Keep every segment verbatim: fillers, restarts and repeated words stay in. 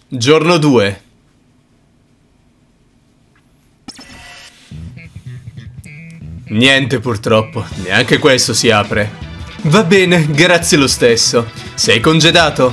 Giorno due. Niente purtroppo, neanche questo si apre. Va bene, grazie lo stesso. Sei congedato?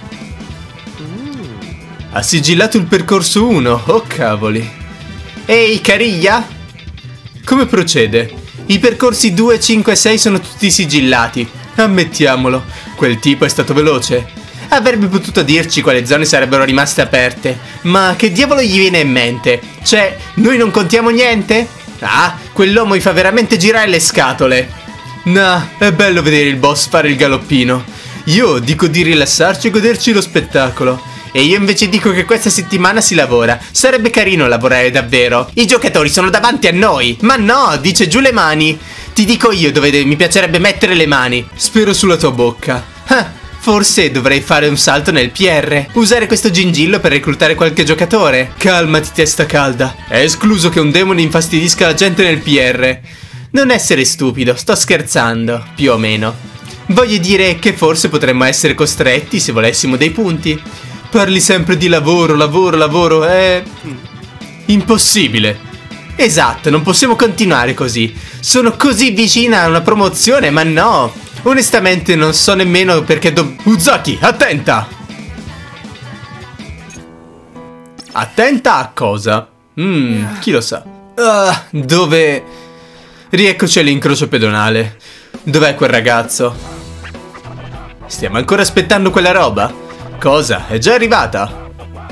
Ha sigillato il percorso uno, oh cavoli. Ehi, cariglia? Come procede? I percorsi due, cinque e sei sono tutti sigillati. Ammettiamolo, quel tipo è stato veloce. Avrebbe potuto dirci quali zone sarebbero rimaste aperte. Ma che diavolo gli viene in mente? Cioè, noi non contiamo niente? Ah, quell'uomo mi fa veramente girare le scatole. Nah, è bello vedere il boss fare il galoppino. Io dico di rilassarci e goderci lo spettacolo. E io invece dico che questa settimana si lavora. Sarebbe carino lavorare davvero. I giocatori sono davanti a noi. Ma no, dice giù le mani. Ti dico io dove mi piacerebbe mettere le mani. Spero sulla tua bocca. Ah, forse dovrei fare un salto nel P R. Usare questo gingillo per reclutare qualche giocatore. Calmati, testa calda. È escluso che un demone infastidisca la gente nel P R. Non essere stupido, sto scherzando, più o meno. Voglio dire che forse potremmo essere costretti se volessimo dei punti. Parli sempre di lavoro, lavoro, lavoro, è... impossibile. Esatto, non possiamo continuare così. Sono così vicina a una promozione, ma no. Onestamente non so nemmeno perché do... Uzaki, attenta! Attenta a cosa? Mmm, chi lo sa. Ah, dove... Rieccoci all'incrocio pedonale. Dov'è quel ragazzo? Stiamo ancora aspettando quella roba? Cosa? È già arrivata?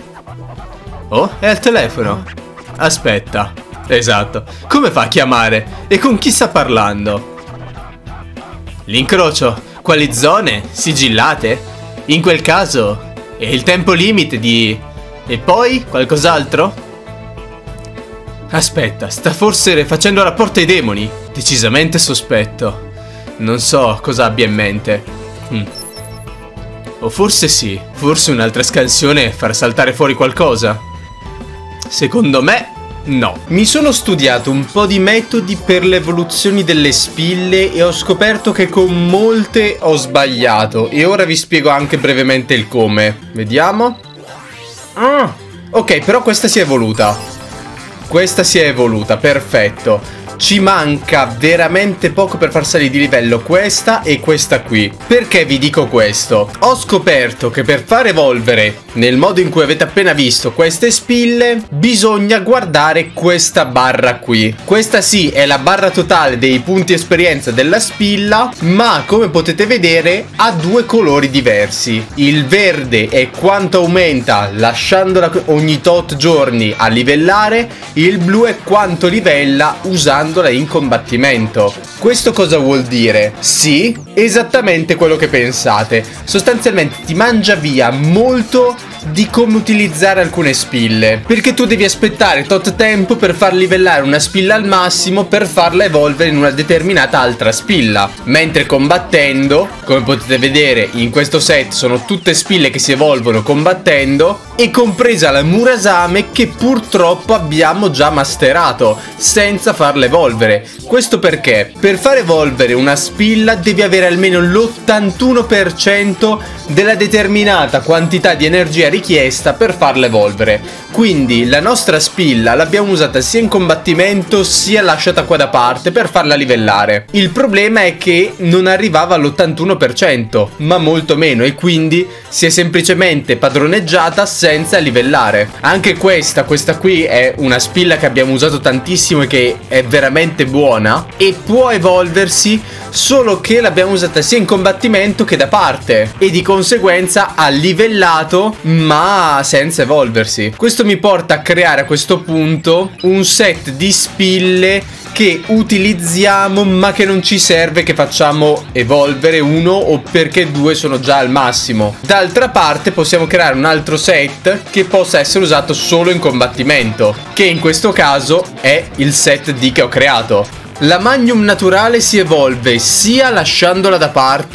Oh, è al telefono. Aspetta. Esatto. Come fa a chiamare? E con chi sta parlando? L'incrocio. Quali zone? Sigillate? In quel caso è il tempo limite di... E poi? Qualcos'altro? Aspetta, sta forse facendo rapporto ai demoni. Decisamente sospetto. Non so cosa abbia in mente. Hm. O forse sì, forse un'altra scansione farà saltare fuori qualcosa. Secondo me, no. Mi sono studiato un po' di metodi per le evoluzioni delle spille e ho scoperto che con molte ho sbagliato. E ora vi spiego anche brevemente il come. Vediamo. Ah, ok, però questa si è evoluta. Questa si è evoluta, perfetto. Ci manca veramente poco per far salire di livello questa e questa qui. Perché vi dico questo? Ho scoperto che per far evolvere, nel modo in cui avete appena visto, queste spille, bisogna guardare questa barra qui. Questa sì è la barra totale dei punti esperienza della spilla, ma come potete vedere ha due colori diversi. Il verde è quanto aumenta lasciandola ogni tot giorni a livellare, il blu è quanto livella usando in combattimento. Questo cosa vuol dire? Sì, esattamente quello che pensate. Sostanzialmente ti mangia via molto di come utilizzare alcune spille, perché tu devi aspettare tot tempo per far livellare una spilla al massimo per farla evolvere in una determinata altra spilla. Mentre combattendo, come potete vedere in questo set sono tutte spille che si evolvono combattendo, e compresa la Murasame che purtroppo abbiamo già masterato senza farla evolvere. Questo perché per far evolvere una spilla devi avere almeno l'ottantuno per cento della determinata quantità di energia richiesta per farla evolvere. Quindi la nostra spilla l'abbiamo usata sia in combattimento sia lasciata qua da parte per farla livellare. Il problema è che non arrivava all'ottantuno per cento, ma molto meno, e quindi si è semplicemente padroneggiata senza livellare. Anche questa, questa qui è una spilla che abbiamo usato tantissimo e che è veramente buona e può evolversi, solo che l'abbiamo usata sia in combattimento che da parte e di conseguenza ha livellato ma senza evolversi. Questo mi porta a creare a questo punto un set di spille che utilizziamo ma che non ci serve che facciamo evolvere uno o perché due sono già al massimo. D'altra parte possiamo creare un altro set che possa essere usato solo in combattimento, che in questo caso è il set D che ho creato. La Magnum naturale si evolve sia lasciandola da parte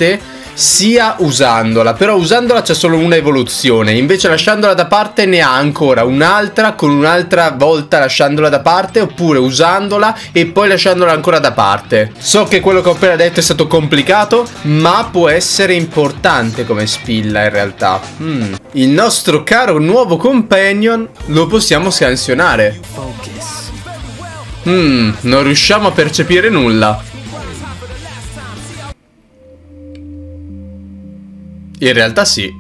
sia usandola, però usandola c'è solo una evoluzione, invece lasciandola da parte ne ha ancora un'altra con un'altra volta lasciandola da parte, oppure usandola e poi lasciandola ancora da parte. So che quello che ho appena detto è stato complicato, ma può essere importante come spilla in realtà. Mm. Il nostro caro nuovo companion lo possiamo scansionare. Mm, non riusciamo a percepire nulla. In realtà sì.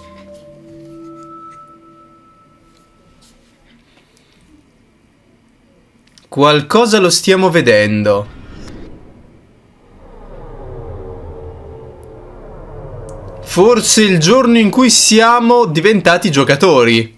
Qualcosa lo stiamo vedendo. Forse il giorno in cui siamo diventati giocatori.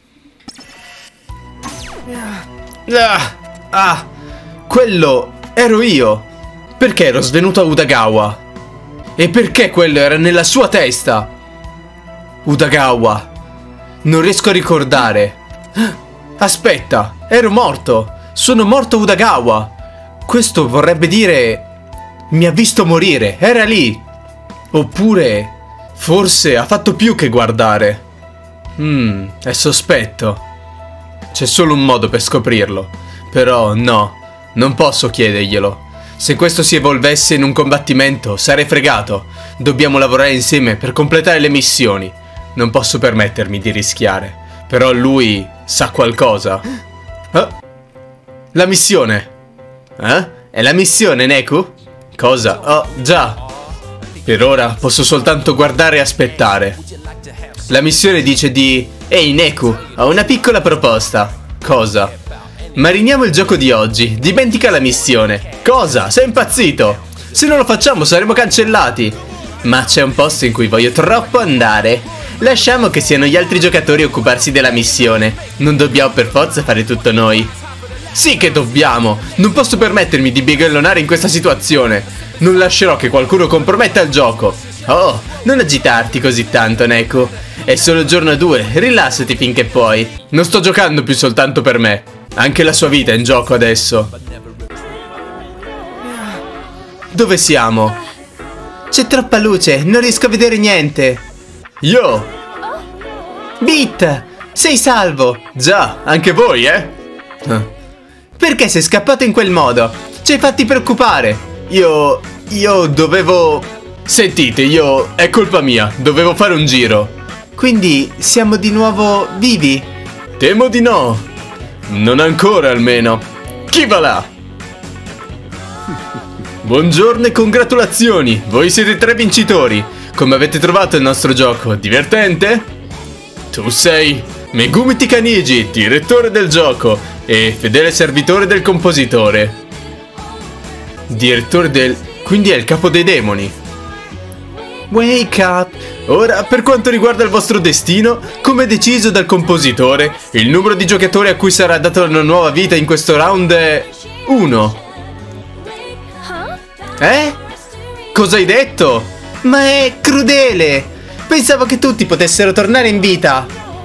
Ah, ah, quello ero io. Perché ero svenuto a Udagawa? E perché quello era nella sua testa? Udagawa. Non riesco a ricordare. Aspetta, ero morto. Sono morto a Udagawa. Questo vorrebbe dire... mi ha visto morire, era lì. Oppure... forse ha fatto più che guardare. Hmm, è sospetto. C'è solo un modo per scoprirlo. Però no, non posso chiederglielo. Se questo si evolvesse in un combattimento, sarei fregato. Dobbiamo lavorare insieme per completare le missioni. Non posso permettermi di rischiare. Però lui sa qualcosa. Oh, la missione. Eh? È la missione, Neku? Cosa? Oh, già. Per ora posso soltanto guardare e aspettare. La missione dice di... Ehi Neku, ho una piccola proposta. Cosa? Mariniamo il gioco di oggi, dimentica la missione. Cosa? Sei impazzito? Se non lo facciamo saremo cancellati. Ma c'è un posto in cui voglio troppo andare. Lasciamo che siano gli altri giocatori a occuparsi della missione. Non dobbiamo per forza fare tutto noi. Sì che dobbiamo. Non posso permettermi di bighellonare in questa situazione. Non lascerò che qualcuno comprometta il gioco. Oh, non agitarti così tanto, Neku. È solo il giorno due, rilassati finché puoi. Non sto giocando più soltanto per me. Anche la sua vita è in gioco adesso. Dove siamo? C'è troppa luce, non riesco a vedere niente. Yo! Beat! Sei salvo! Già, anche voi, eh? Perché sei scappato in quel modo? Ci hai fatti preoccupare. Io... io dovevo... Sentite, io... è colpa mia, dovevo fare un giro. Quindi siamo di nuovo vivi? Temo di no. Non ancora almeno. Chi va là? Buongiorno e congratulazioni. Voi siete tre vincitori. Come avete trovato il nostro gioco? Divertente? Tu sei Megumi Tikaniji, direttore del gioco e fedele servitore del compositore. Direttore del... quindi è il capo dei demoni. Wake up! Ora, per quanto riguarda il vostro destino, come deciso dal compositore, il numero di giocatori a cui sarà data una nuova vita in questo round è... uno. Eh? Cosa hai detto? Ma è crudele! Pensavo che tutti potessero tornare in vita.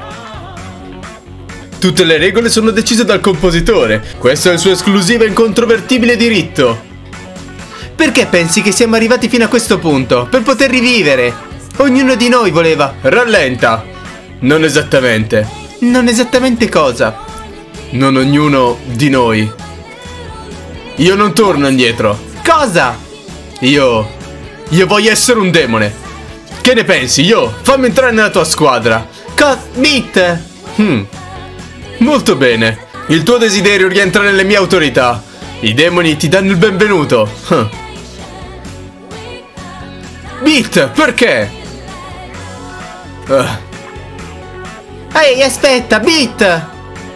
Tutte le regole sono decise dal compositore. Questo è il suo esclusivo e incontrovertibile diritto. Perché pensi che siamo arrivati fino a questo punto? Per poter rivivere. Ognuno di noi voleva... Rallenta. Non esattamente. Non esattamente cosa? Non ognuno di noi. Io non torno indietro. Cosa? Io... io voglio essere un demone. Che ne pensi? Io... fammi entrare nella tua squadra. Co... Beat. Hmm. Molto bene. Il tuo desiderio rientra nelle mie autorità. I demoni ti danno il benvenuto. Huh. Beat, perché? Uh. Ehi, aspetta, Beat!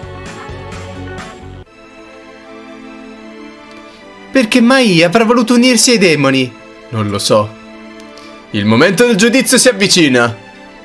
Perché mai avrà voluto unirsi ai demoni? Non lo so. Il momento del giudizio si avvicina.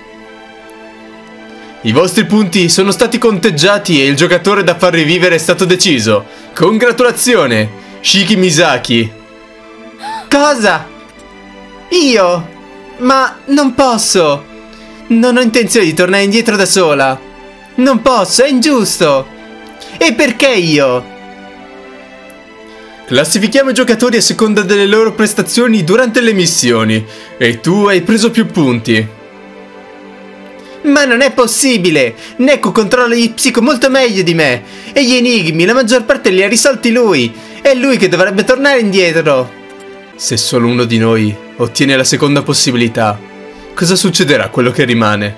I vostri punti sono stati conteggiati e il giocatore da far rivivere è stato deciso. Congratulazione, Shiki Misaki. Cosa? Io? Ma non posso. Non ho intenzione di tornare indietro da sola. Non posso, è ingiusto. E perché io? Classifichiamo i giocatori a seconda delle loro prestazioni durante le missioni. E tu hai preso più punti. Ma non è possibile! Neku controlla gli psico molto meglio di me. E gli enigmi, la maggior parte li ha risolti lui. È lui che dovrebbe tornare indietro. Se solo uno di noi ottiene la seconda possibilità, cosa succederà a quello che rimane?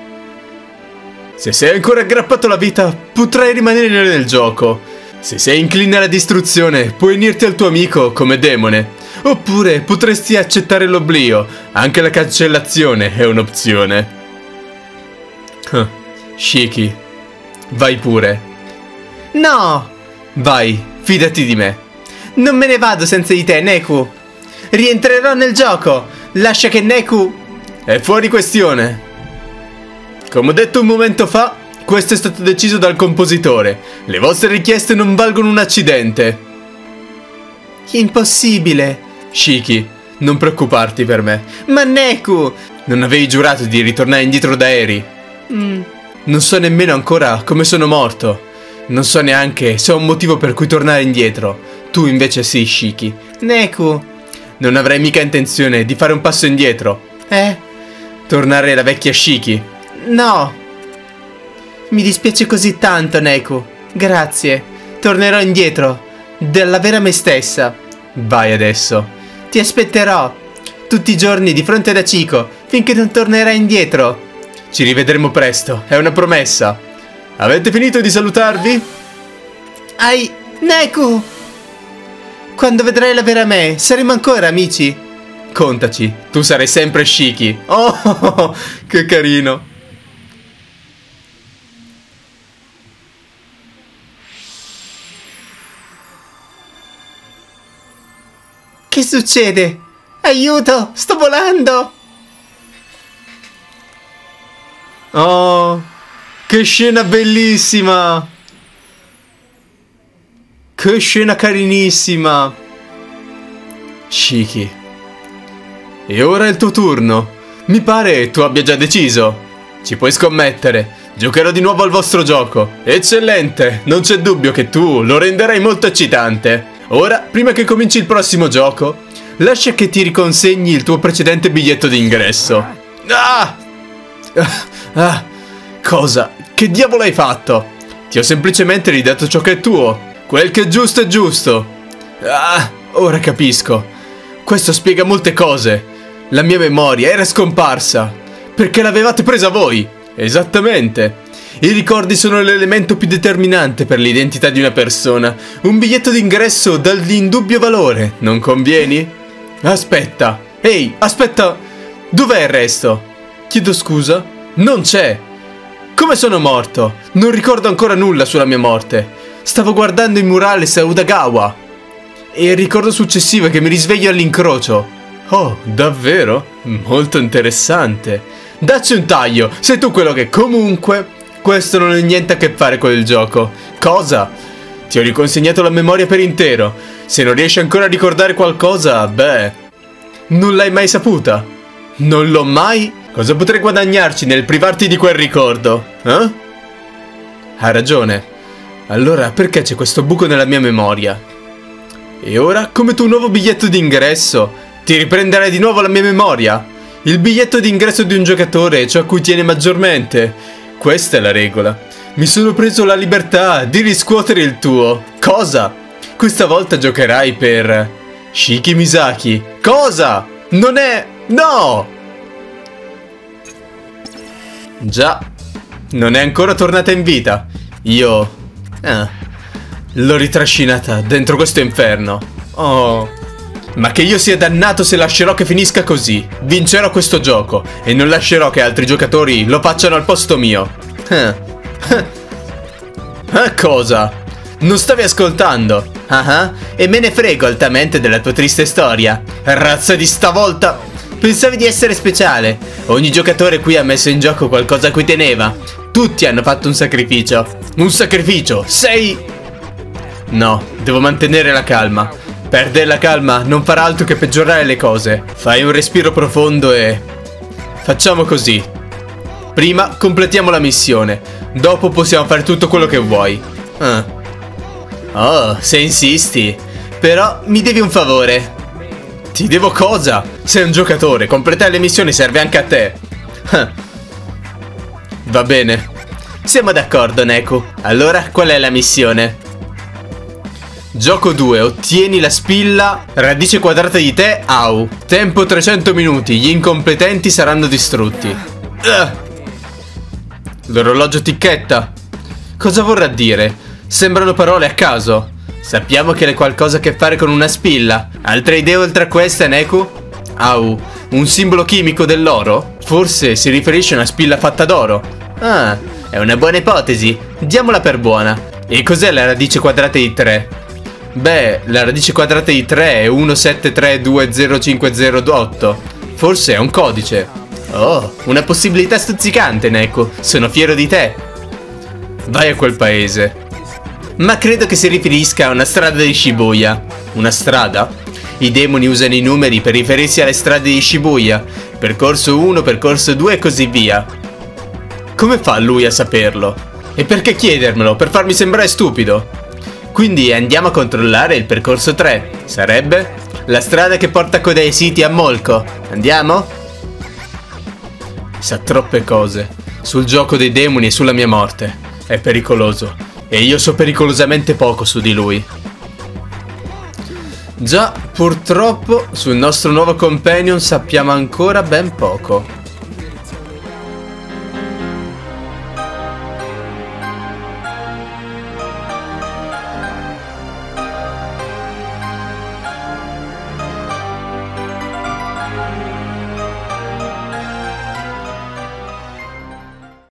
Se sei ancora aggrappato alla vita, potrai rimanere nel gioco. Se sei incline alla distruzione, puoi unirti al tuo amico come demone. Oppure potresti accettare l'oblio. Anche la cancellazione è un'opzione. Huh. Shiki, vai pure. No! Vai, fidati di me. Non me ne vado senza di te, Neku. Rientrerò nel gioco. Lascia che Neku... È fuori questione. Come ho detto un momento fa, questo è stato deciso dal compositore. Le vostre richieste non valgono un accidente. Impossibile. Shiki, non preoccuparti per me. Ma Neku... Non avevi giurato di ritornare indietro da Eri? Mm. Non so nemmeno ancora come sono morto. Non so neanche se ho un motivo per cui tornare indietro. Tu invece sì, Shiki. Neku... Non avrei mica intenzione di fare un passo indietro. Eh? Tornare la vecchia Shiki. No. Mi dispiace così tanto, Neku. Grazie. Tornerò indietro. Della vera me stessa. Vai adesso. Ti aspetterò. Tutti i giorni di fronte ad Hachiko. Finché non tornerai indietro. Ci rivedremo presto. È una promessa. Avete finito di salutarvi? Ai... Neku! Quando vedrai la vera me, saremo ancora amici? Contaci. Tu sarai sempre Shiki. Oh, che carino. Che succede? Aiuto! Sto volando! Oh, che scena bellissima! Che scena carinissima! Shiki. E ora è il tuo turno. Mi pare tu abbia già deciso. Ci puoi scommettere. Giocherò di nuovo al vostro gioco. Eccellente! Non c'è dubbio che tu lo renderai molto eccitante. Ora, prima che cominci il prossimo gioco, lascia che ti riconsegni il tuo precedente biglietto d'ingresso. Ah! Ah! Cosa? Che diavolo hai fatto? Ti ho semplicemente ridato ciò che è tuo. Quel che è giusto è giusto. Ah! Ora capisco. Questo spiega molte cose. La mia memoria era scomparsa. Perché l'avevate presa voi. Esattamente. I ricordi sono l'elemento più determinante per l'identità di una persona. Un biglietto d'ingresso dall'indubbio valore, non convieni? Aspetta. Ehi, aspetta. Dov'è il resto? Chiedo scusa? Non c'è. Come sono morto? Non ricordo ancora nulla sulla mia morte. Stavo guardando i murales a Udagawa. E il ricordo successivo è che mi risveglio all'incrocio. Oh, davvero? Molto interessante. Dacci un taglio, sei tu quello che comunque... Questo non ha niente a che fare con il gioco. Cosa? Ti ho riconsegnato la memoria per intero. Se non riesci ancora a ricordare qualcosa, beh... Non l'hai mai saputa? Non l'ho mai? Cosa potrei guadagnarci nel privarti di quel ricordo? Eh? Hai ragione. Allora perché c'è questo buco nella mia memoria? E ora, come tuo nuovo biglietto d'ingresso, ti riprenderai di nuovo la mia memoria? Il biglietto d'ingresso di un giocatore è ciò a cui tiene maggiormente. Questa è la regola. Mi sono preso la libertà di riscuotere il tuo. Cosa? Questa volta giocherai per... Shiki Misaki. Cosa? Non è... No! Già. Non è ancora tornata in vita. Io... Ah. L'ho ritrascinata dentro questo inferno. Oh... Ma che io sia dannato se lascerò che finisca così. Vincerò questo gioco e non lascerò che altri giocatori lo facciano al posto mio. Eh. Eh, cosa? Non stavi ascoltando? Ah ah, e me ne frego altamente della tua triste storia. Razza di stavolta. Pensavi di essere speciale. Ogni giocatore qui ha messo in gioco qualcosa a cui teneva. Tutti hanno fatto un sacrificio. Un sacrificio? Sei... No, devo mantenere la calma. Perdere la calma non farà altro che peggiorare le cose. Fai un respiro profondo e... Facciamo così. Prima completiamo la missione. Dopo possiamo fare tutto quello che vuoi. Ah. Oh, se insisti. Però mi devi un favore. Ti devo cosa? Sei un giocatore, completare le missioni serve anche a te. Va bene. Siamo d'accordo, Neku. Allora, qual è la missione? Gioco due, ottieni la spilla radice quadrata di te, au. Tempo trecento minuti, gli incompetenti saranno distrutti. uh. L'orologio ticchetta. Cosa vorrà dire? Sembrano parole a caso. Sappiamo che è qualcosa a che fare con una spilla. Altre idee oltre a queste, Neku? Au, un simbolo chimico dell'oro? Forse si riferisce a una spilla fatta d'oro. Ah, è una buona ipotesi. Diamola per buona. E cos'è la radice quadrata di tre? Beh, la radice quadrata di tre è uno sette tre due zero cinque zero otto. Forse è un codice. Oh, una possibilità stuzzicante, Neku. Sono fiero di te. Vai a quel paese. Ma credo che si riferisca a una strada di Shibuya. Una strada? I demoni usano i numeri per riferirsi alle strade di Shibuya. Percorso uno, percorso due e così via. Come fa lui a saperlo? E perché chiedermelo? Per farmi sembrare stupido? Quindi andiamo a controllare il percorso tre. Sarebbe la strada che porta Kodai City a Molko. Andiamo? Sa troppe cose. Sul gioco dei demoni e sulla mia morte. È pericoloso. E io so pericolosamente poco su di lui. Già, purtroppo, sul nostro nuovo companion sappiamo ancora ben poco.